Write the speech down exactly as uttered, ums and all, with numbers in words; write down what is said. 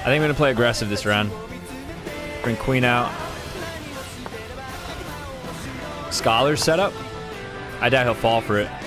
I think I'm gonna play aggressive this round. Bring queen out. Scholar setup. I doubt he'll fall for it.